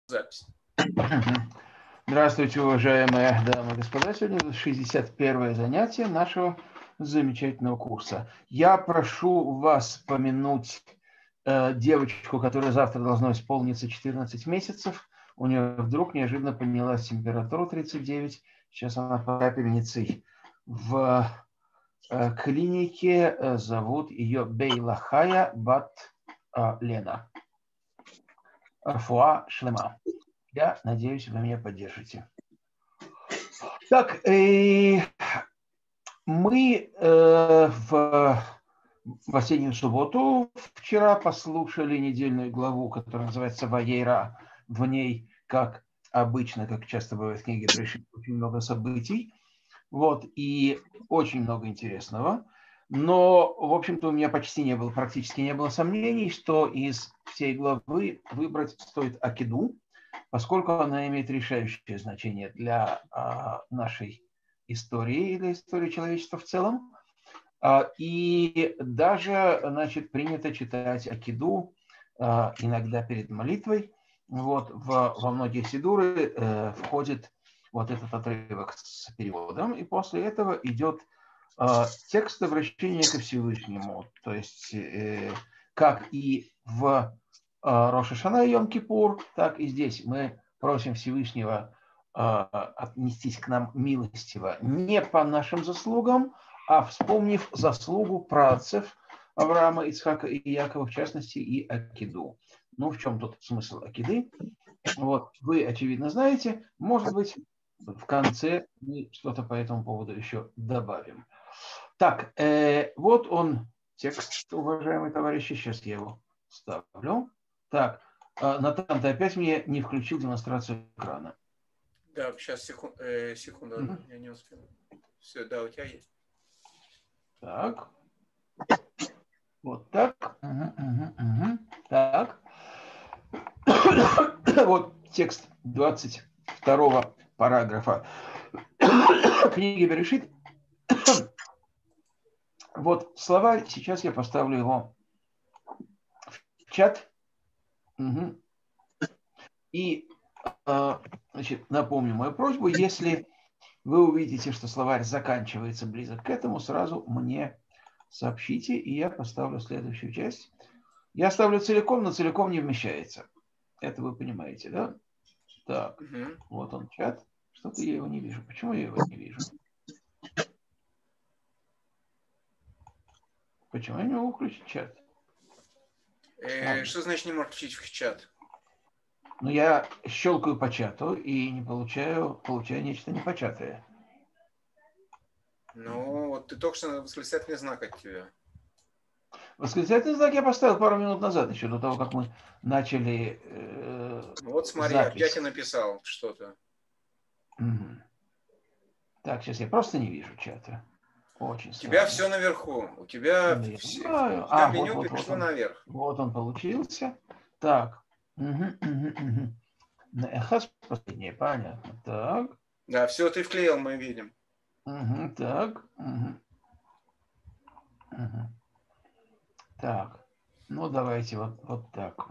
Запись. Здравствуйте, уважаемые дамы и господа. Сегодня 61-е занятие нашего замечательного курса. Я прошу вас помянуть девочку, которая завтра должна исполниться 14 месяцев. У нее вдруг неожиданно поднялась температура 39. Сейчас она под капельницей в клинике. Зовут ее Бейлахая Бат Лена. Рфуа шлема. Я надеюсь, вы меня поддержите. Так, мы в осеннюю субботу вчера послушали недельную главу, которая называется «Ваейра». В ней, как обычно, как часто бывает в книге Брешит, очень много событий. Вот, и очень много интересного. Но, в общем-то, у меня практически не было сомнений, что из всей главы выбрать стоит Акиду, поскольку она имеет решающее значение для нашей истории, для истории человечества в целом. И даже, значит, принято читать Акиду иногда перед молитвой. Вот, во многие сидуры входит вот этот отрывок с переводом, и после этого идет текст обращения ко Всевышнему. То есть, как и в Рош ха-Шана и Йом-Кипур, так и здесь мы просим Всевышнего отнестись к нам милостиво не по нашим заслугам, а вспомнив заслугу праотцев Авраама, Ицхака и Якова, в частности, и Акиду. Ну, в чем тут смысл Акиды? Вот, вы, очевидно, знаете. Может быть, в конце мы что-то по этому поводу еще добавим. Так, вот он, текст, уважаемые товарищи. Сейчас я его ставлю. Так, Натан, ты опять мне не включил демонстрацию экрана. Да, сейчас секунду, я не успел. Все, да, у тебя есть. Так. Вот так. Так. Вот текст 22 параграфа книги Берешит. Вот словарь, сейчас я поставлю его в чат. И, значит, напомню мою просьбу, если вы увидите, что словарь заканчивается близко к этому, сразу мне сообщите, и я поставлю следующую часть. Я ставлю целиком, но целиком не вмещается. Это вы понимаете, да? Так, вот он чат. Что-то я его не вижу. Почему я его не вижу? Почему я не могу включить чат? Что значит не можешь включить чат? Ну, я щелкаю по чату и не получаю нечто непочатое. Ну, вот ты только что восклицательный знак от тебя. Восклицательный знак я поставил пару минут назад, еще до того, как мы начали Вот смотри, запись. опять я написал что-то. Так, сейчас я просто не вижу чата. Очень странно. У тебя все наверху. У тебя меню перешло наверх. Вот он получился. Так. Эхас последнее, понятно. Так. Да, все ты вклеил, мы видим. Так. Так. Ну, давайте вот так.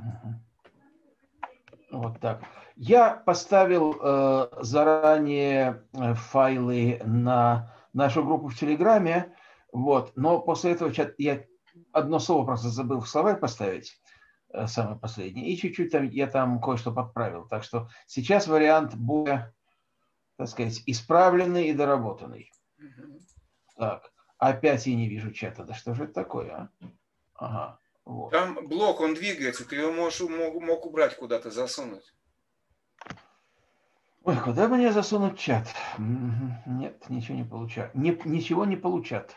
Вот так. Я поставил заранее файлы на нашу группу в Телеграме, вот, но после этого я одно слово просто забыл в словарь поставить, самое последнее, и чуть-чуть я там кое-что подправил. Так что сейчас вариант более, так сказать, исправленный и доработанный. Так, опять я не вижу чата. Да что же это такое, а? Ага. Вот. Там блок, он двигается, ты его мог убрать куда-то, засунуть. Ой, куда бы мне засунуть чат? Нет, ничего не получат. Ничего не получат.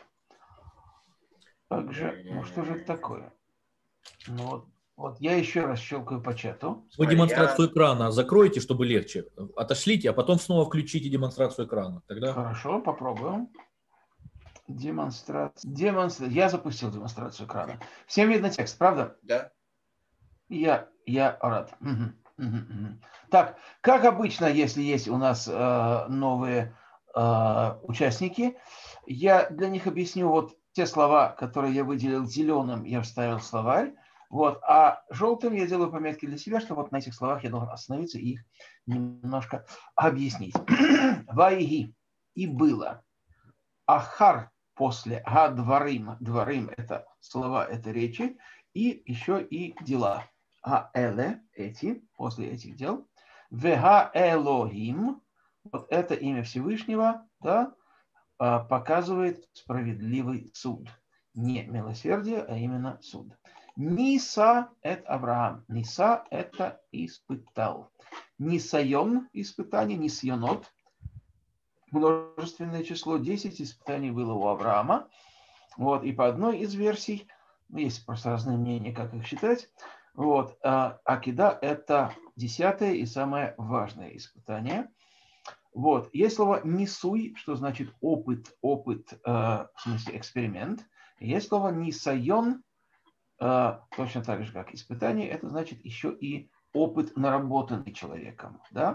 Также, ну что же это такое? Ну вот я еще раз щелкаю по чату. Вы демонстрацию экрана закройте, чтобы легче. Отошлите, а потом снова включите демонстрацию экрана. Тогда... Хорошо, попробуем. Демонстрация. Я запустил демонстрацию экрана. Всем видно текст, правда? Да. Я рад. Так, как обычно, если есть у нас новые участники, я для них объясню вот те слова, которые я выделил зеленым, я вставил в словарь, Вот. А желтым я делаю пометки для себя, что вот на этих словах я должен остановиться и их немножко объяснить. Ваиги. И было. Ахар после. Гадварим. Дворим – это слова, это речи. И еще и дела. Эле – эти, после этих дел. Вега Элохим. Вот это имя Всевышнего, да, показывает справедливый суд. Не милосердие, а именно суд. Ниса – это Авраам. Ниса – это испытал. Нисайон – испытание, нисьонот – множественное число. 10 испытаний было у Авраама. Вот, и по одной из версий, есть просто разные мнения, как их считать, вот, Акида – это 10-е и самое важное испытание. Вот. Есть слово «нисуй», что значит опыт, в смысле эксперимент. Есть слово «нисайон», точно так же, как испытание, это значит еще и опыт, наработанный человеком. Да?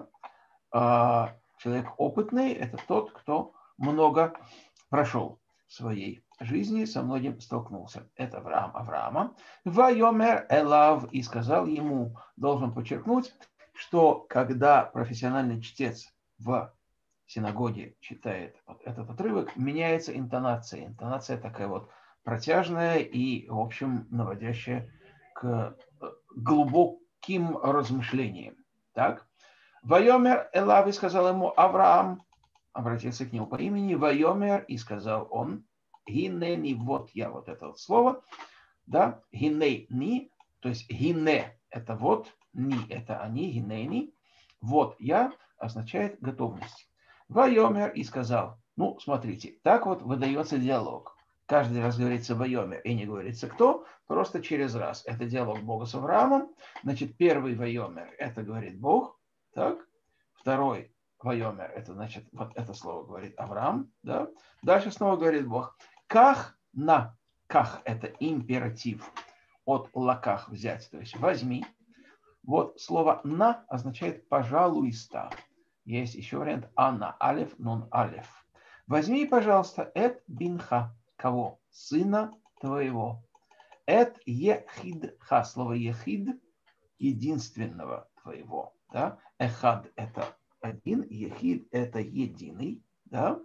Человек опытный – это тот, кто много прошел в своей жизни, со многим столкнулся. Это Авраама. «Вайомер элав» и сказал ему, должен подчеркнуть, что когда профессиональный чтец в синагоге читает вот этот отрывок, меняется интонация. Интонация такая вот протяжная и, в общем, наводящая к глубоким размышлениям. Так? Вайомер Элав и сказал ему Авраам, обратился к нему по имени, Вайомер и сказал он, Гинени, вот я, вот это вот слово, да, Гинени, то есть Гине это вот, Ни это они, Гинени, вот я означает готовность. Вайомер и сказал, ну, смотрите, так вот выдается диалог. Каждый раз говорится Вайомер и не говорится кто, просто через раз. Это диалог Бога с Авраамом. Значит, первый Вайомер – это говорит Бог, так? Второй Вайомер – это значит, вот это слово говорит Авраам, да? Дальше снова говорит Бог. Ках на, ках – это императив от лаках взять, то есть возьми. Вот слово на означает пожалуйста. Есть еще вариант ана, алеф, нон алеф. Возьми, пожалуйста, эт бинха. Кого? Сына твоего. Эт ехидха. Слово ехид единственного твоего. Да? Эхад это один, ехид это единый. Да?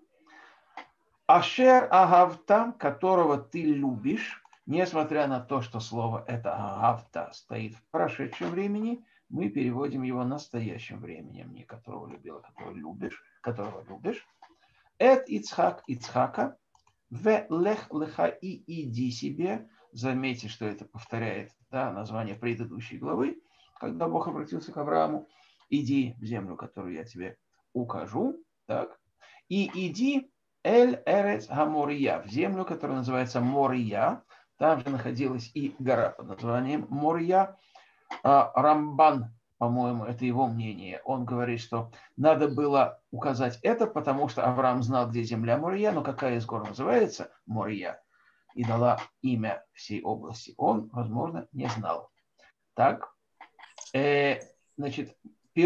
Ашер агавта, которого ты любишь, несмотря на то, что слово это агавта стоит в прошедшем времени, мы переводим его настоящим временем, не которого любил, а которого любишь. Эт Ицхак, Ицхака, в лех леха и иди себе. Заметьте, что это повторяет, да, название предыдущей главы, когда Бог обратился к Аврааму. Иди в землю, которую я тебе укажу. Так. И иди эль эрец хамория, в землю, которая называется Мория. Там же находилась и гора под названием Мория. Рамбан, по-моему, это его мнение. Он говорит, что надо было указать это, потому что Авраам знал, где земля Мория, но какая из гор называется Мория, и дала имя всей области. Он, возможно, не знал. Так, значит,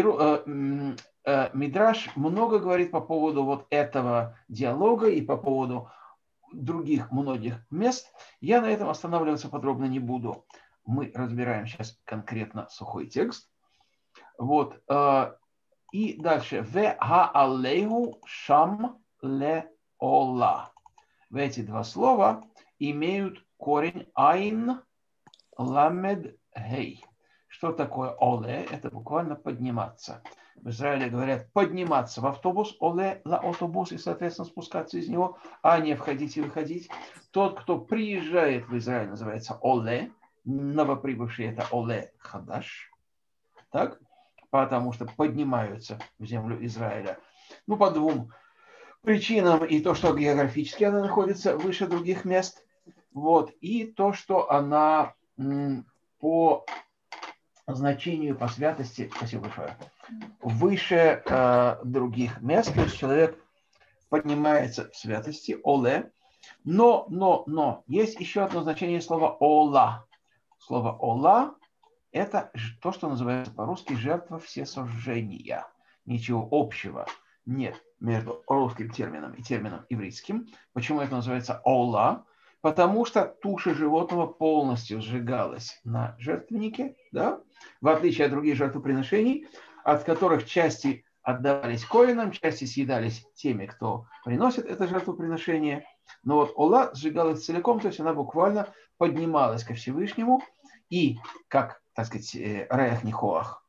Мидраш много говорит по поводу вот этого диалога и по поводу других многих мест. Я на этом останавливаться подробно не буду. Мы разбираем сейчас конкретно сухой текст. Вот. И дальше. Ве ха-алейху шам ле ола. Эти два слова имеют корень айн ламед хей. Что такое оле? Это буквально подниматься. В Израиле говорят подниматься в автобус, оле ла автобус, и, соответственно, спускаться из него, а не входить и выходить. Тот, кто приезжает в Израиль, называется оле. Новоприбывший это оле хадаш. Так? Потому что поднимаются в землю Израиля. Ну, по двум причинам. И то, что географически она находится выше других мест. Вот. И то, что она по значению, по святости, спасибо большое, выше других мест. То есть человек поднимается в святости, оле. Но есть еще одно значение слова ола. Слово ола – это то, что называется по-русски жертва всесожжения. Ничего общего нет между русским термином и термином ивритским. Почему это называется ола? потому что туша животного полностью сжигалась на жертвеннике, да, в отличие от других жертвоприношений, от которых части отдавались коинам, части съедались теми, кто приносит это жертвоприношение. Но вот ола сжигалась целиком, то есть она буквально поднималась ко Всевышнему, и, как, так сказать, реях нихоах,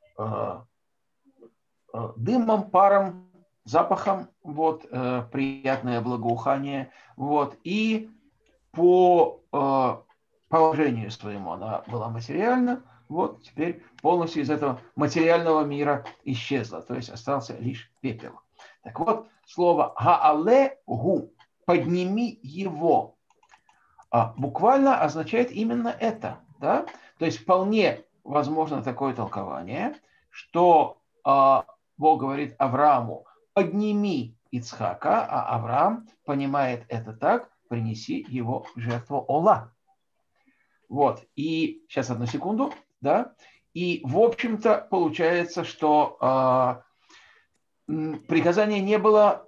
дымом, паром, запахом, вот, приятное благоухание, вот, и по положению своему она была материальна, вот, теперь полностью из этого материального мира исчезла, то есть остался лишь пепел. Так вот, слово «гаале гу» – «подними его» буквально означает именно это, да? То есть вполне возможно такое толкование, что Бог говорит Аврааму: подними Ицхака, а Авраам понимает это так: принеси его в жертву Ола. Вот, и сейчас одну секунду, да, и в общем-то получается, что приказание не было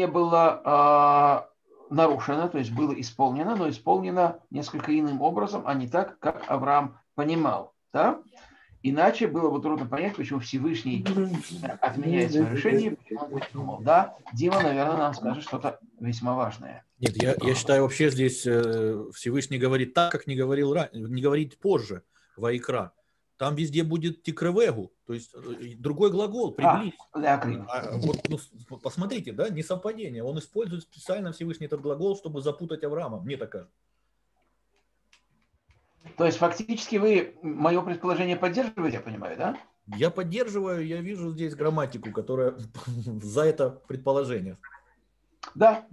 нарушено, то есть было исполнено, но исполнено несколько иным образом, а не так, как Авраам понимал, да? Иначе было бы трудно понять, почему Всевышний отменяет свое решение, почему он подумал. Да, Дима, наверное, нам скажет что-то весьма важное. Нет, я считаю, вообще здесь Всевышний говорит так, как не говорит позже, Ваикра. Там везде будет тикревегу, то есть другой глагол, приблизь. Вот, посмотрите, да, несовпадение. Он использует специально Всевышний этот глагол, чтобы запутать Авраама, мне так кажется. То есть фактически вы мое предположение поддерживаете, я понимаю, да? Я поддерживаю, я вижу здесь грамматику, которая за это предположение. Да.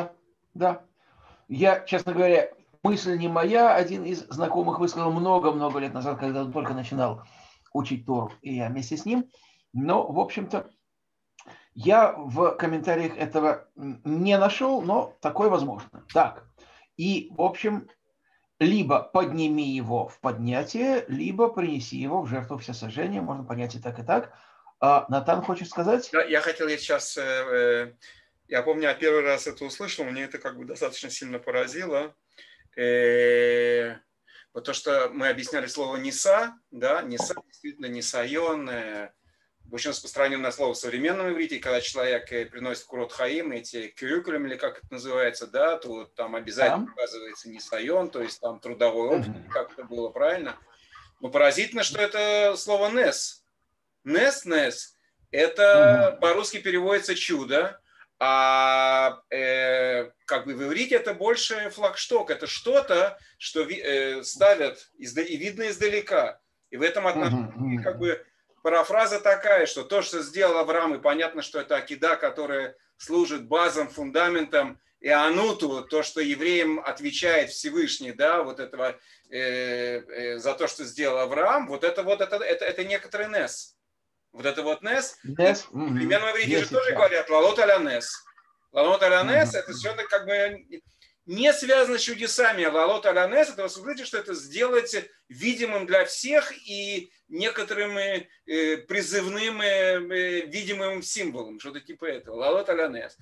Я, честно говоря, мысль не моя. Один из знакомых высказал много-много лет назад, когда он только начинал учить Тору, и я вместе с ним. Но, в общем-то, я в комментариях этого не нашел, но такое возможно. Так, и, в общем, либо подними его в поднятие, либо принеси его в жертву всесожжения. Можно понять и так. Натан хочет сказать? Да, я хотел сейчас... Я помню, я первый раз это услышал, мне это как бы достаточно сильно поразило. Вот то, что мы объясняли слово «ниса», да, «ниса» действительно «нисайон», очень распространенное слово в современном иврите, когда человек приносит курот хаим, эти кюрюкулем, или как это называется, да, то там обязательно указывается «нисайон», то есть там трудовой опыт, как это было правильно. Но поразительно, что это слово «нес». «Нес», это по-русски переводится «чудо», а как бы в иврите это больше флагшток, это что-то, что ставят и видно издалека. И в этом отношении как бы парафраза такая, что то, что сделал Авраам, и понятно, что это акида, которая служит базом, фундаментом, и ануту, то, что евреям отвечает Всевышний, да, вот этого за то, что сделал Авраам, вот это некоторый нес. Вот это вот нес. В примерном иврите же тоже говорят лалот аля нес. Лалот аля нес это совершенно как бы не связано с чудесами. Лалот аля нес это, вы смотрите, что это сделать видимым для всех и некоторым призывным видимым символом. Что-то типа этого. Лалот аля нес.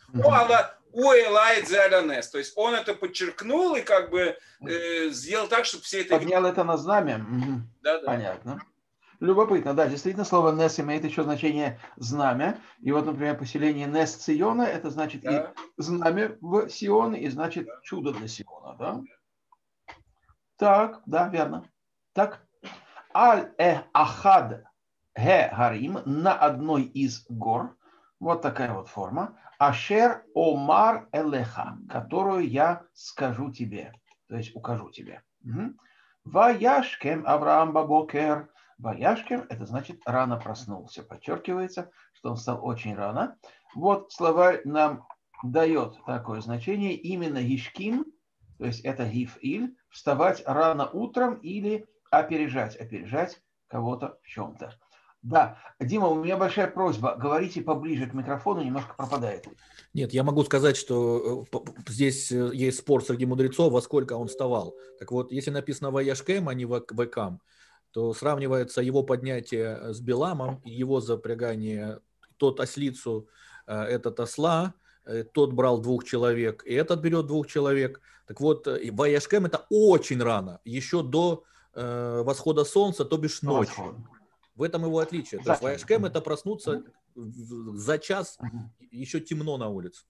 То есть он это подчеркнул и как бы сделал так, чтобы все это... Поднял это на знамя. Да. Понятно. Любопытно, да, действительно, слово «нес» имеет еще значение «знамя». И вот, например, поселение Нес Циона, это значит и знамя в Сион, и значит чудо для Сиона, да? Так, да, верно. Так. Аль-Ахад Ге-Гарим, на одной из гор, вот такая вот форма, Ашер Омар Элеха, которую я скажу тебе, то есть укажу тебе. Ваяшкем Авраам Бабокер. Ваяшкем – это значит рано проснулся. Подчеркивается, что он встал очень рано. Вот словарь нам дает такое значение. Именно Ишким, то есть это гиф-иль, вставать рано утром или опережать кого-то в чем-то. Да, Дима, у меня большая просьба. Говорите поближе к микрофону, немножко пропадает. Нет, я могу сказать, что здесь есть спор среди мудрецов, во сколько он вставал. Так вот, если написано «Ваяшкем», а не «Векам», то сравнивается его поднятие с Биламом, его запрягание, тот ослицу, этот осла, тот брал 2 человек, и этот берет 2 человек. Так вот, Ваяшкем это очень рано, еще до восхода солнца, то бишь ночью. В этом его отличие. То есть Ваяшкем это проснуться за час, еще темно на улице.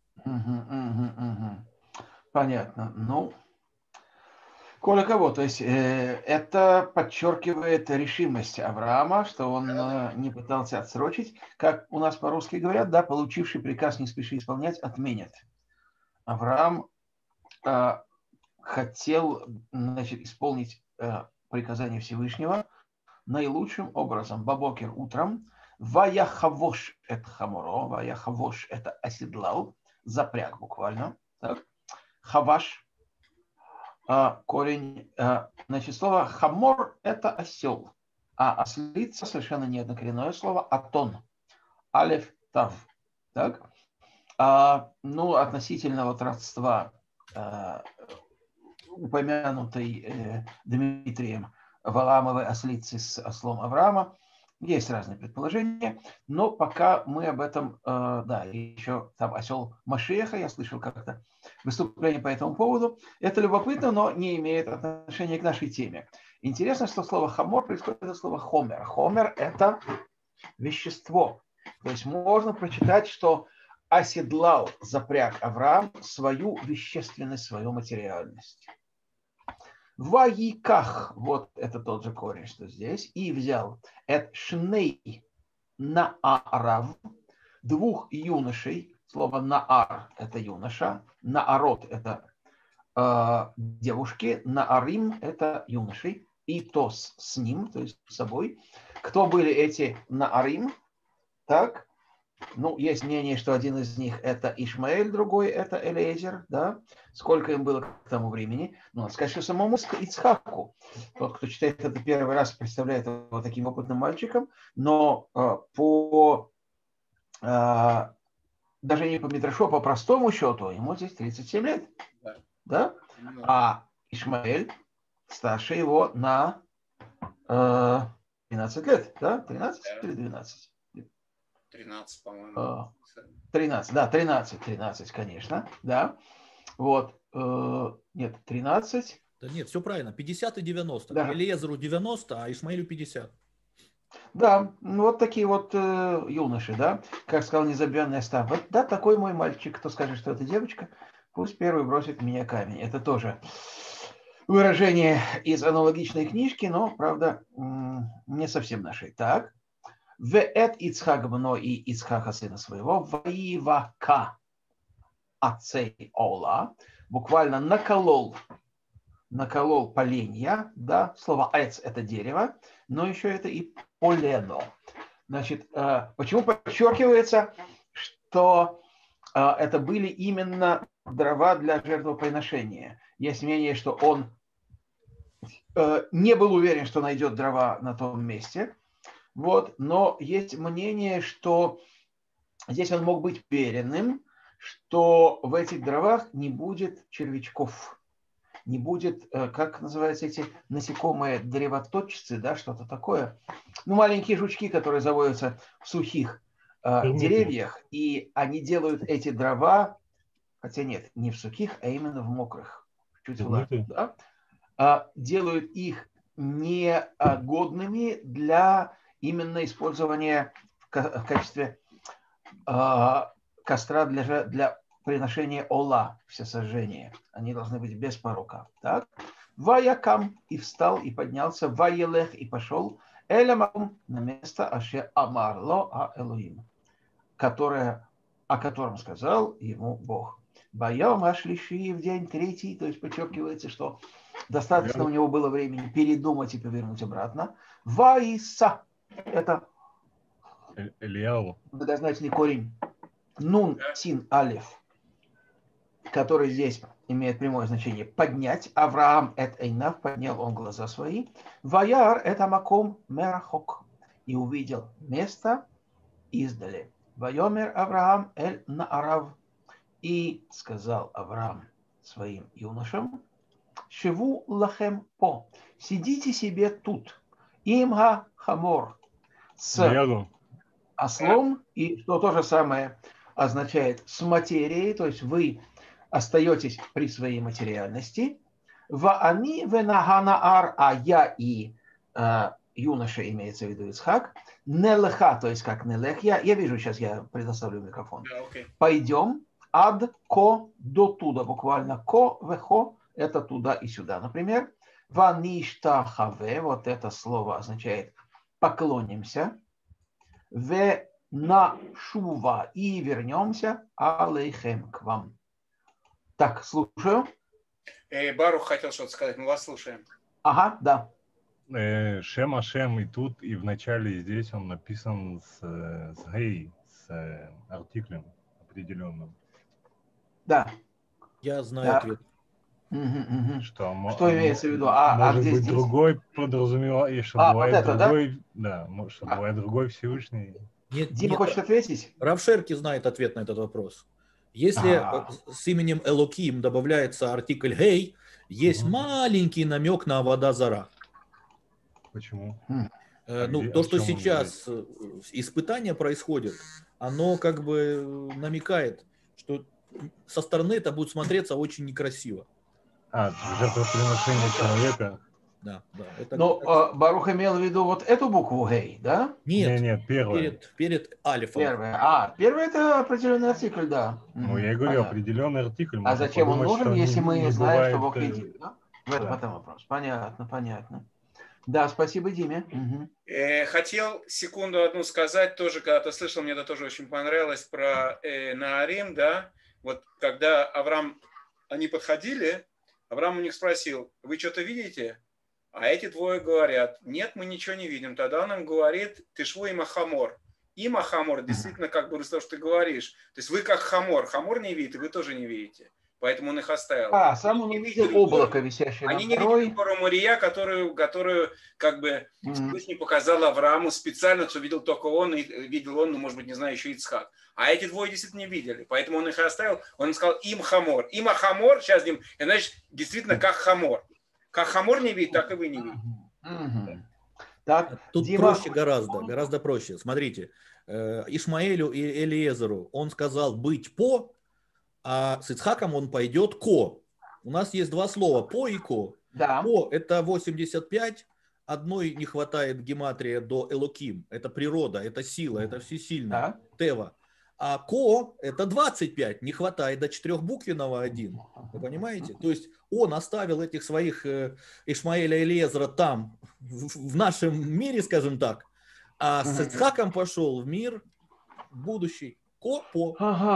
Понятно. Ну, коли кого, то есть это подчеркивает решимость Авраама, что он не пытался отсрочить. Как у нас по-русски говорят, да, получивший приказ не спеши исполнять, отменят. Авраам хотел, значит, исполнить приказание Всевышнего наилучшим образом. Бабокер утром. Ваяхавош это хаморо, ваяхавош это оседлал, запряг буквально. Так. Хаваш, корень, значит, слово хамор это осел, а ослица совершенно не однокоренное слово, атон, алеф, тав. Так. Ну, относительно вот родства упомянутой Дмитрием Валаамовой ослицы с ослом Авраама. Есть разные предположения, но пока мы об этом, да, еще там осел Машеха, я слышал как-то выступление по этому поводу. Это любопытно, но не имеет отношения к нашей теме. Интересно, что слово хамор происходит от слова хомер. Хомер – это вещество. То есть можно прочитать, что оседлал, запряг Авраам свою вещественность, свою материальность. Ваиках, вот это тот же корень, что здесь, и взял это шней наарав, 2 юношей, слово наар это юноша, наарот это девушки, наарим это юношей, и тос с ним, то есть с собой. Кто были эти наарим? Так. Ну, есть мнение, что один из них это Ишмаэль, другой это Элиезер, да? Сколько им было к тому времени? Ну, надо сказать, что самому Ицхаку. Тот, кто читает это первый раз, представляет его таким опытным мальчиком, но даже не по Мидрашу, а по простому счету, ему здесь 37 лет, да? А Ишмаэль старше его на 13 лет, да? 13 или 12? 13, по-моему. 13, да, 13, конечно, да. Вот, нет, 13. Да нет, все правильно, 50 и 90. Да. Элиезеру 90, а Ишмаилю 50. Да, ну вот такие вот юноши, да, как сказал незабвенный Остап. Вот, да, такой мой мальчик, кто скажет, что это девочка, пусть первый бросит в меня камень. Это тоже выражение из аналогичной книжки, но, правда, не совсем нашей. Так. Веэт Ицхак бно и Ицхака сына своего, воивака ацей ола, буквально наколол поленья, да, слово эц это дерево, но еще это и полено. Значит, почему подчеркивается, что это были именно дрова для жертвоприношения? Есть мнение, что он не был уверен, что найдет дрова на том месте. Вот, но есть мнение, что здесь он мог быть уверенным, что в этих дровах не будет червячков, не будет, как называются эти насекомые, древоточцы, да, что-то такое. Ну, маленькие жучки, которые заводятся в сухих деревьях, и они делают эти дрова, хотя нет, не в сухих, а именно в мокрых, чуть влажных, да, делают их негодными для именно использования в качестве костра для приношения ола, всесожжения. Они должны быть без порока. Так? Ваякам и встал, и поднялся, ваелех и пошел, элямам на место аше амарло а Элоим, о котором сказал ему Бог. Байом ашлиши в день 3, то есть подчеркивается, что достаточно у него было времени передумать и повернуть обратно. Ваиса. Это многозначный корень нун син алеф, который здесь имеет прямое значение поднять. Авраам эт эйнав, поднял он глаза свои. Ваяр это маком мерахок, и увидел место издали. Вайомер Авраам эль наарав, и сказал Авраам своим юношам: шеву лахем по, сидите себе тут. Имга хамор, с ослом, и что то же самое, означает с материей, то есть вы остаетесь при своей материальности. Ваани венаханаар, а я и юноша, имеется в виду Ицхак, нелеха, то есть как нелех. Я вижу, сейчас я предоставлю микрофон. Пойдем ад ко до туда, буквально ко вехо, это туда и сюда, например. Ваништахаве, вот это слово означает поклонимся. Ве нашува, и вернемся алейхем, к вам. Так, слушаю. Барух хотел что-то сказать, мы вас слушаем. Ага, да. Шем Ашем и тут, и в начале и здесь он написан с гей, с артиклем определенным. Да. Я знаю ответ. Что имеется в виду? Может где быть, здесь? другой подразумевает, что бывает вот это, другой, да, что бывает другой Всевышний. Дима хочет ответить? Рав Шерки знает ответ на этот вопрос. Если с именем Элоким добавляется артикль «гей», есть маленький намек на Авода Зара. Почему? То, что сейчас испытание происходит, оно как бы намекает, что со стороны это будет смотреться очень некрасиво. Жертвоприношение человека. Да. Но Барух имел в виду вот эту букву «гей», да? Нет, первая. Перед алифом. Первая это определенный артикль, да. Ну, я говорю, определенный артикль. А зачем он нужен, если мы не знаем, что Бог един? Да? В этом вопрос. Понятно. Да, спасибо Диме. Хотел секунду одну сказать, тоже когда-то слышал, мне это тоже очень понравилось, про Наарим, да. Вот когда они подходили, Авраам у них спросил: вы что-то видите? А эти двое говорят: нет, мы ничего не видим. Тогда он им говорит: ты шву им ахамор. Им ахамор действительно как бы то, что ты говоришь. То есть вы как хамор. Хамор не видит, и вы тоже не видите. Поэтому он их оставил. Сам он увидел облако, висящее над горой. Они не видели гору Мория, которую как бы Всевышний показал Аврааму специально, что видел только он, и видел он, ну, может быть, не знаю, еще Ицхак. А эти двое действительно не видели. Поэтому он их оставил. Он им сказал: им хамор. Им ахамор, сейчас им, значит, действительно как хамор. Как хамор не видит, так и вы не видите. Так, тут проще гораздо проще. Смотрите, Ишмаэлю и Элиезеру он сказал быть по, а с Ицхаком он пойдет ко. У нас есть два слова по и ко. Да. По это 85, одной не хватает гематрия до Элоким. Это природа, это сила, это всесильное. Тева. А ко это 25, не хватает до четырехбуквенного 1. Вы понимаете? То есть он оставил этих своих Ишмаэля и Элиезера там, в нашем мире, скажем так, а с Ицхаком пошел в мир будущий. Ко-по.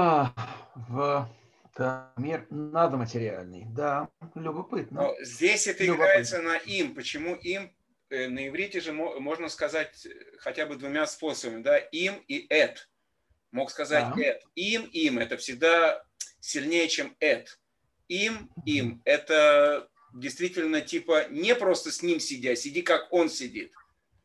В мир надматериальный. Да, любопытно. Но здесь это играется на им. Почему им? На иврите же можно сказать хотя бы двумя способами. Да? Им и эт. Мог сказать эт. Им. Это всегда сильнее, чем эт. Им. Это действительно типа не просто с ним сиди, а сиди, как он сидит.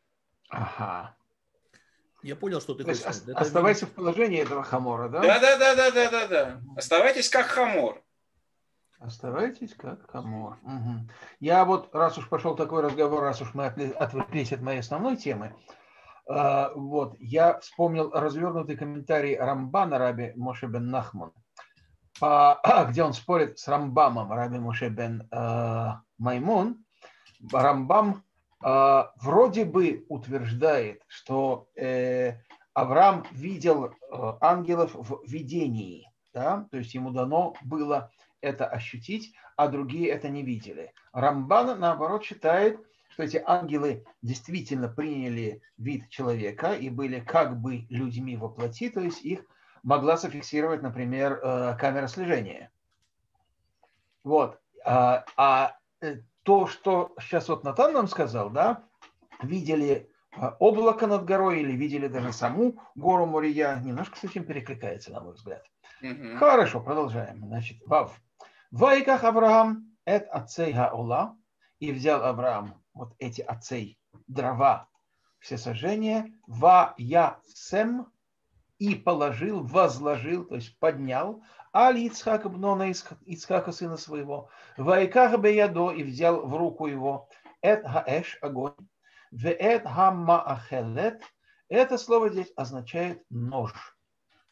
Я понял, что ты хочешь сказать. Оставайся в положении этого хамора, да? Да. Оставайтесь как хамор. Оставайтесь как хамор. Я вот, раз уж пошел такой разговор, раз уж мы отвлеклись от моей основной темы, вот, я вспомнил развернутый комментарий Рамбана Раби Моше бен Нахман, где он спорит с Рамбамом Раби Моше бен Маймон. Рамбам вроде бы утверждает, что Авраам видел ангелов в видении, да? То есть ему дано было это ощутить, а другие это не видели. Рамбан, наоборот, считает, что эти ангелы действительно приняли вид человека и были как бы людьми во плоти, то есть их могла зафиксировать, например, камера слежения. Вот. То, что сейчас вот Натан нам сказал, да, видели облако над горой или видели даже саму гору Мория, немножко с этим перекликается, на мой взгляд. Хорошо, продолжаем. Значит, Вав. Вайках Авраам эт ацей хаола, и взял Авраам вот эти ацей, дрова, все сожжения, ва я сем, и положил, возложил, то есть поднял, аль Ицхака бнона Ицхака сына своего, вайках беядо, и взял в руку его, эт хаэш, огонь, веэт хамма ахелет, это слово здесь означает нож.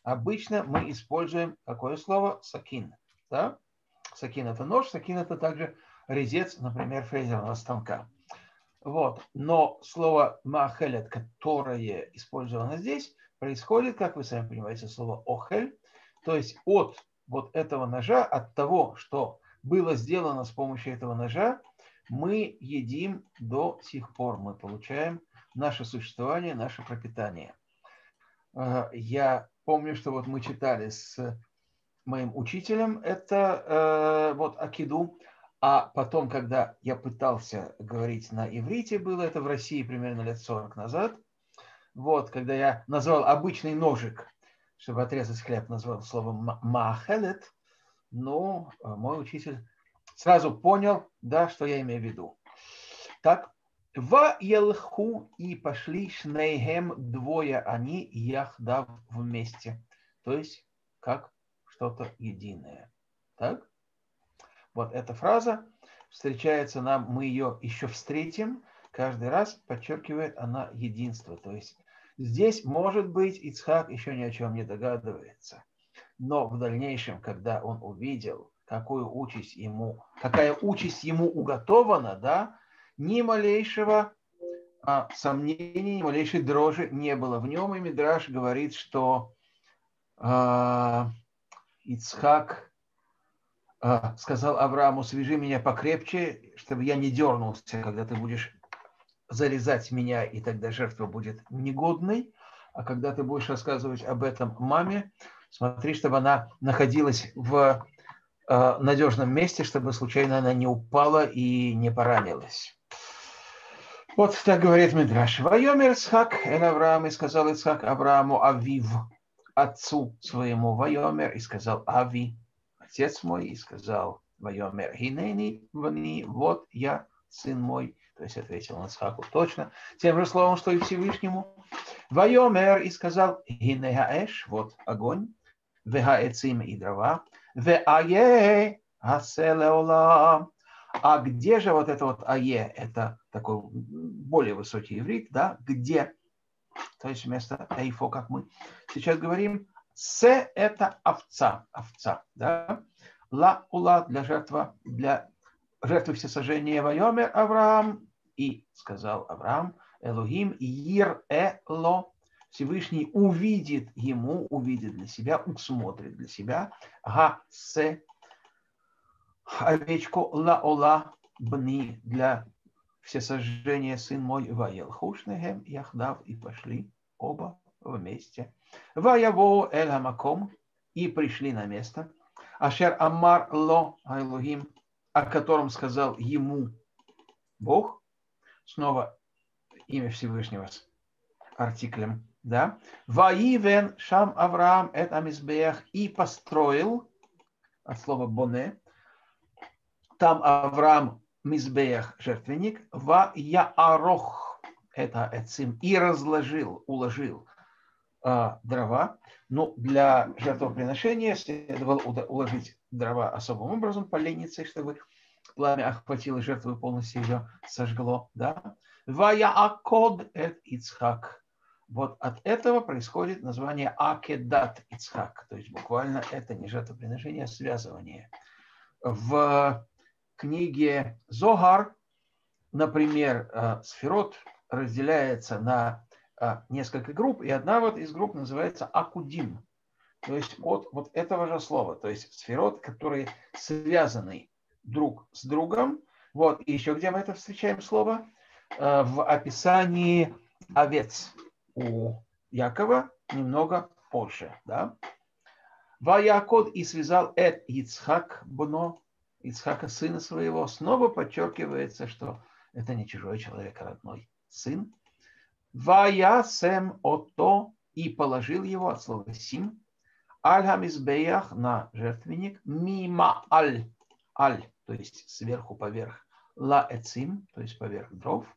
Обычно мы используем какое слово? Сакин. Да? Сакин – это нож, сакин – это также резец, например, фрезерного станка. Вот. Но слово маахелет, которое использовано здесь, происходит, как вы сами понимаете, слово охель, то есть от вот этого ножа, от того, что было сделано с помощью этого ножа, мы едим до сих пор, мы получаем наше существование, наше пропитание. Я помню, что вот мы читали с моим учителем это вот акиду, а потом, когда я пытался говорить на иврите, было это в России примерно лет 40 назад, вот, когда я назвал обычный ножик, чтобы отрезать хлеб, назвал словом маахелет, но мой учитель сразу понял, да, что я имею в виду. Так, ваелху, и пошли шнейхем, двое они, яхдав, вместе, то есть как что-то единое. Так? Вот эта фраза встречается нам, мы ее еще встретим, каждый раз подчеркивает она единство. То есть здесь, может быть, Ицхак еще ни о чем не догадывается. Но в дальнейшем, когда он увидел, какая участь ему уготована, да, ни малейшего сомнений, ни малейшей дрожи не было в нем. И Мидраш говорит, что Ицхак сказал Аврааму: свяжи меня покрепче, чтобы я не дернулся, когда ты будешь зарезать меня, и тогда жертва будет негодной. А когда ты будешь рассказывать об этом маме, смотри, чтобы она находилась в надежном месте, чтобы случайно она не упала и не поранилась. Вот так говорит Мидраш. Вайомер Ицхак эль Авраам, и сказал Ицхак Аврааму Авив, отцу своему, Вайомер, и сказал Ави, отец мой, и сказал Вайомер Хинени вни, вот я, сын мой. То есть ответил он Ицхаку точно тем же словом, что и Всевышнему. Вайомер, и сказал Хинегаэш, вот огонь, вегаэцим, и дрова, веае аселеолам. А где же вот это вот ае? Это такой более высокий иврит, да? Где? То есть вместо эйфо, как мы сейчас говорим, се – это овца, да? Ла ула для жертвы всесожжения. Вайомер Авраам, и сказал Авраам, Элохим ир эло, Всевышний увидит ему, увидит для себя, усмотрит для себя, га се, овечку лаола бни, для всесожжения, сын мой, ваел хушнехем яхдав, и пошли оба вместе. Ваяво эль хамаком, и пришли на место. Ашер амар ло айлухим, о котором сказал ему Бог, снова имя Всевышнего с артиклем, да. Ваивен шам Авраам эт амизбеях, и построил, от слова боне, там Авраам мизбеях, жертвенник, ва яарох, это эцим, и уложил дрова. Ну, для жертвоприношения следовало уложить дрова особым образом, поленницей, чтобы пламя охватило жертву и полностью ее сожгло, да. Ва яакод эт Ицхак. Вот от этого происходит название акедат Ицхак, то есть буквально это не жертвоприношение, а связывание. В книге Зогар, например, сферот разделяется на несколько групп, и одна вот из групп называется акудим, то есть от вот этого же слова, то есть сферот, которые связаны друг с другом. Вот, и еще где мы это встречаем слово? В описании овец у Якова немного позже, да? Ваякод, и связал эт Ицхак бно, Ицхака, сына своего. Снова подчеркивается, что это не чужой человек, а родной сын. Ваясем ото, и положил его, от слова сим, аль-хамизбеях, на жертвенник, мима аль, то есть сверху поверх, ла эцим, то есть поверх дров.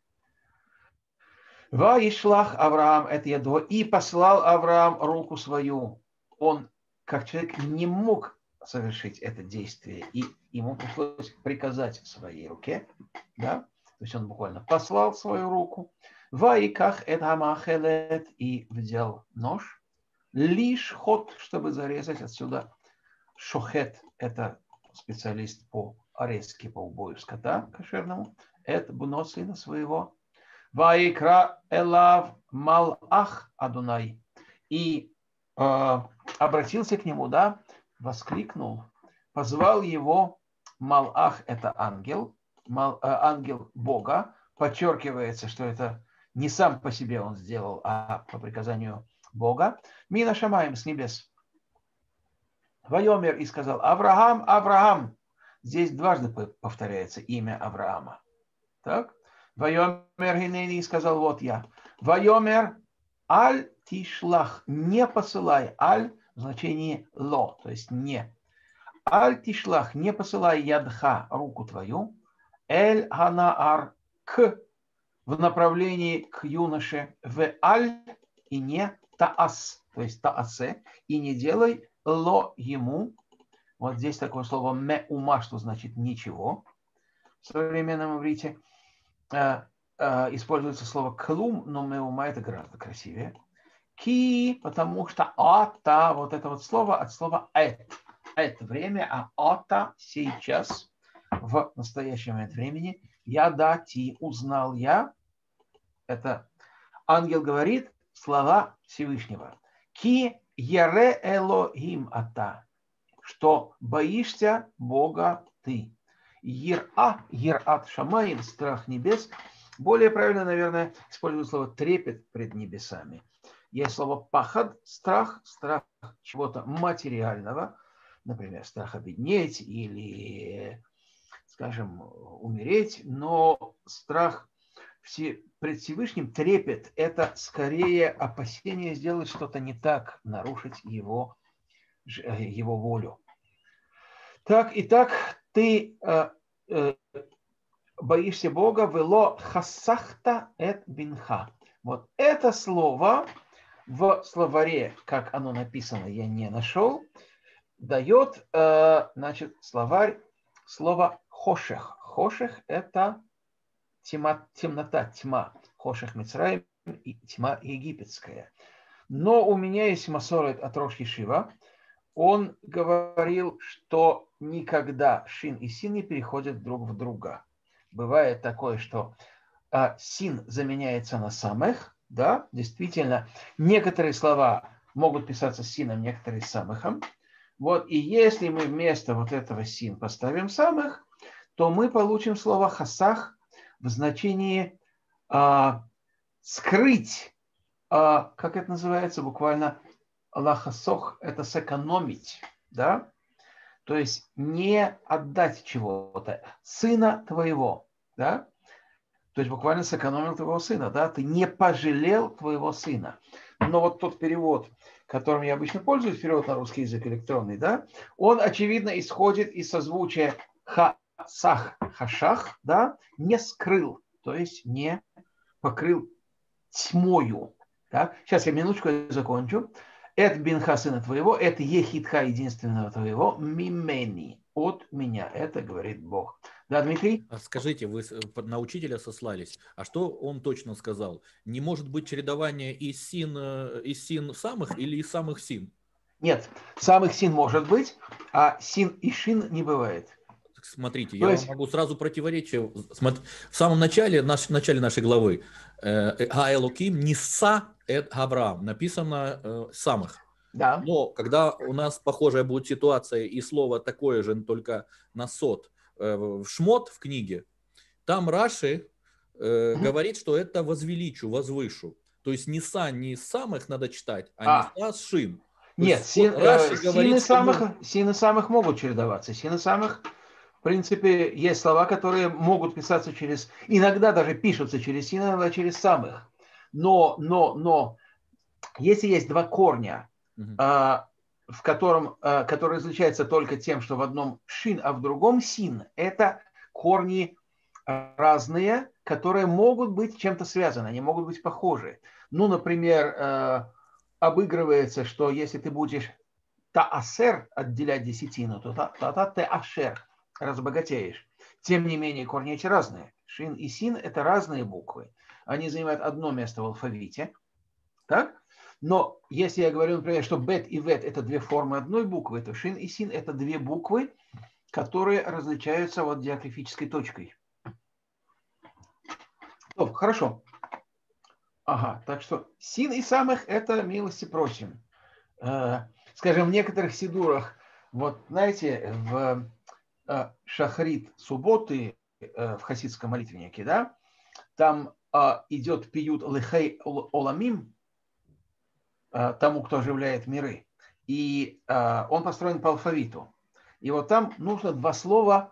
Ваишлах Авраам это ядо, и послал Авраам руку свою. Он, как человек, не мог совершить это действие, и ему пришлось приказать своей руке, да, то есть он буквально послал свою руку. Ваиках это амахелет, и взял нож, лишь ход, чтобы зарезать. Отсюда шохет – это специалист по арестке, по убою скота кошерному. Это бно сына своего. Ваикра элав малах Адунай. И обратился к нему, да, воскликнул, позвал его Малах – это ангел, ангел Бога. Подчеркивается, что это не сам по себе он сделал, а по приказанию Бога. Мина Шамаем с небес. Вайомер и сказал: Авраам, Авраам. Здесь дважды повторяется имя Авраама. Так? Вайомер Гинени сказал: вот я. Вайомер аль тишлах, не посылай. Аль в значении ло, то есть не. Аль тишлах, не посылай ядха, руку твою. Эль ханаар, к, в направлении к юноше. В аль и не таас, то есть таасе, и не делай ло ему. Вот здесь такое слово ме ума, что значит ничего. В современном иврите используется слово клум, но ме ума это гораздо красивее. Ки, потому что ата, вот это вот слово от слова эт. Это время, а ата сейчас, в настоящий момент времени. Я дати, узнал я. Это ангел говорит слова Всевышнего. Ки яре элохим ата, что боишься Бога ты. Ира, ират шамаим, страх небес. Более правильно, наверное, используют слово трепет пред небесами. Есть слово пахад, страх, страх чего-то материального, например, страх обеднеть или, скажем, умереть, но страх пред Всевышним, трепет – это скорее опасение сделать что-то не так, нарушить его волю. Так, итак, ты боишься Бога, вело хасахта эт бинха. Вот это слово в словаре, как оно написано, я не нашел, дает, значит, словарь слово хошех. Хошех – это темнота, тьма. Хошех Мицраим и тьма египетская. Но у меня есть масорет от Рош Ешива. Он говорил, что никогда шин и син не переходят друг в друга. Бывает такое, что син заменяется на самых. Да, действительно, некоторые слова могут писаться сином, некоторые самыхом. Вот, и если мы вместо вот этого син поставим самых, то мы получим слово хасах в значении скрыть, как это называется буквально, лахасох – это сэкономить, да? То есть не отдать чего-то, сына твоего, да? То есть буквально сэкономил твоего сына, да? Ты не пожалел твоего сына. Но вот тот перевод, которым я обычно пользуюсь, перевод на русский язык электронный, да, он, очевидно, исходит из созвучия хасах, хашах, да, не скрыл, то есть не покрыл тьмою. Так? Сейчас я минуточку закончу. Это бинха сына твоего, это ехидха единственного твоего, мимени, от меня. Это говорит Бог. Да, Дмитрий? Скажите, вы на учителя сослались. А что он точно сказал? Не может быть чередование из син самых или из самых син? Нет, самых син может быть, а син и шин не бывает. Смотрите, я вам могу сразу противоречить. В самом начале, начале нашей главы Гаэлоким Ниса эт Авраам написано самых. Да. Но когда у нас похожая будет ситуация и слово такое же, только на сот, в Шмот в книге, там Раши говорит, что это возвеличу, возвышу. То есть Ниса не самых надо читать, а Ниса с шин. Нет, сины самых могут чередоваться. Сины самых, в принципе, есть слова, которые могут писаться через, иногда даже пишутся через син, иногда через самых. Но, если есть два корня, в котором, который различается только тем, что в одном шин, а в другом син, это корни разные, которые могут быть чем-то связаны, они могут быть похожи. Ну, например, обыгрывается, что если ты будешь таасер отделять десятину, то таашер разбогатеешь. Тем не менее, корни эти разные. Шин и син – это разные буквы. Они занимают одно место в алфавите. Так? Но если я говорю, например, что бет и вет – это две формы одной буквы, то шин и син – это две буквы, которые различаются вот диакритической точкой. Хорошо. Ага, так что син и самых – это милости просим. Скажем, в некоторых сидурах, вот знаете, в шахрит субботы в хасидском молитвеннике, да, там идет пиют лехей оламим, тому, кто оживляет миры. И он построен по алфавиту. И вот там нужно два слова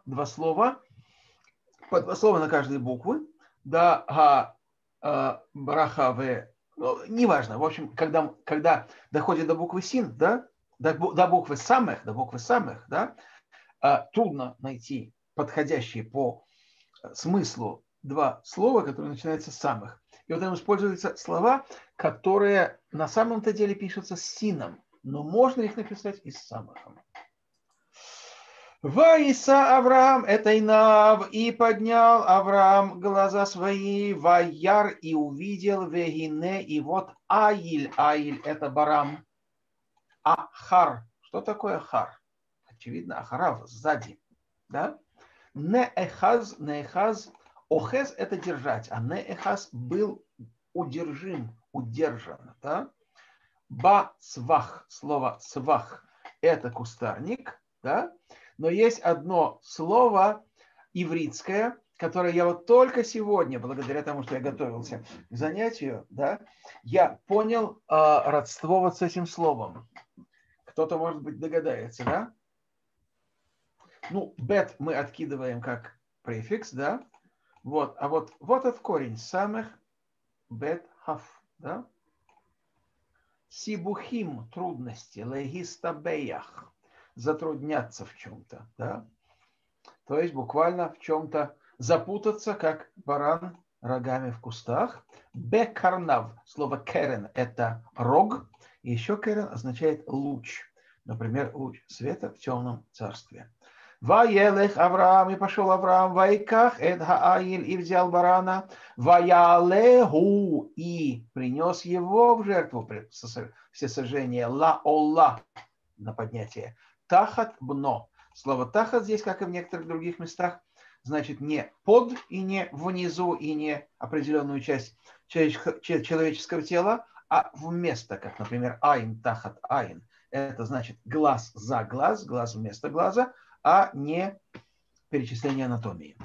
по два слова на каждой буквы. Да, браха, неважно. В общем, когда доходит до буквы син, да, до буквы самых, да, трудно найти подходящие по смыслу два слова, которые начинаются с самых. И вот там используются слова, которые на самом-то деле пишутся с сином, но можно их написать и с самых. Ваиса Авраам, это Инав, и поднял Авраам глаза свои, ваяр, и увидел вегине, и вот Аиль, Аиль это барам, Ахар, что такое Ахар? Очевидно, Ахарав сзади, да? Неэхаз, охез это держать, а неэхаз был удержан, да? Ба свах, слово свах это кустарник, да? Но есть одно слово ивритское, которое я вот только сегодня, благодаря тому, что я готовился к занятию, да, я понял родство вот с этим словом. Кто-то, может быть, догадается, да? Ну, бет мы откидываем как префикс, да? Вот, а вот этот корень самых бет хаф, да? Сибухим трудности, легистабеях, затрудняться в чем-то, да? То есть буквально в чем-то запутаться, как баран рогами в кустах. Бекарнав, слово керен – это рог, и еще керен означает луч. Например, луч света в темном царстве. Ваелех Авраам, и пошел Авраам, вайках эд хааиль, и взял барана, ваялеху, и принес его в жертву всесожжения, ла-олла, на поднятие. Тахат бно. Слово тахат здесь, как и в некоторых других местах, значит не под и не внизу и не определенную часть человеческого тела, а вместо, как, например, айн, тахат, айн. Это значит глаз за глаз, глаз вместо глаза, а не перечисление анатомии.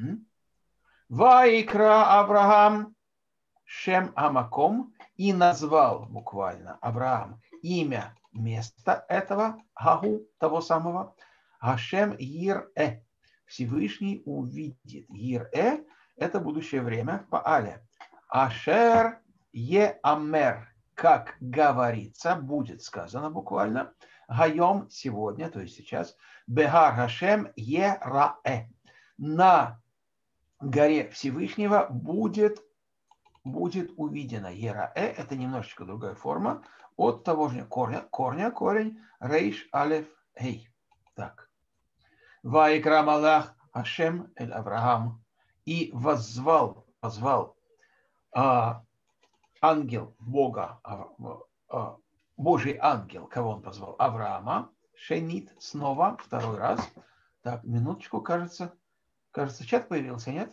Ваикра Авраам Шем Амаком, и назвал буквально Авраам имя места этого, Гагу, того самого, Гашем Йир-э. Всевышний увидит. Йир-э – это будущее время в Паале. Ашер Е-Амер, как говорится, будет сказано буквально, Гайом сегодня, то есть сейчас, Бегар Гашем Е-Ра-э. На горе Всевышнего будет увидено. Е-Ра-э – это немножечко другая форма от того же корень Рейш Алеф Хей. Так. Ваикра Малах Ашем эль Авраам, и позвал ангел Бога, Божий ангел, кого он позвал? Авраама. Шенит снова, второй раз. Так, минуточку, кажется, чат появился, нет?